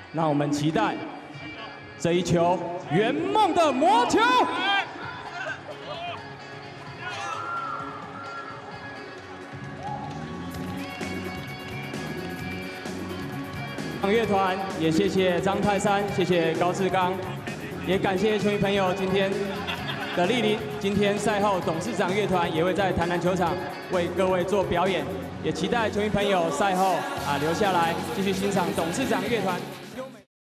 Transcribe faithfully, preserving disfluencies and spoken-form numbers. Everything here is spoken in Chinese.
让我们期待这一球圆梦的魔球。 乐团也谢谢张泰山，谢谢高志刚，也感谢球迷朋友今天的莅临。今天赛后，董事长乐团也会在台南球场为各位做表演，也期待球迷朋友赛后啊留下来继续欣赏董事长乐团。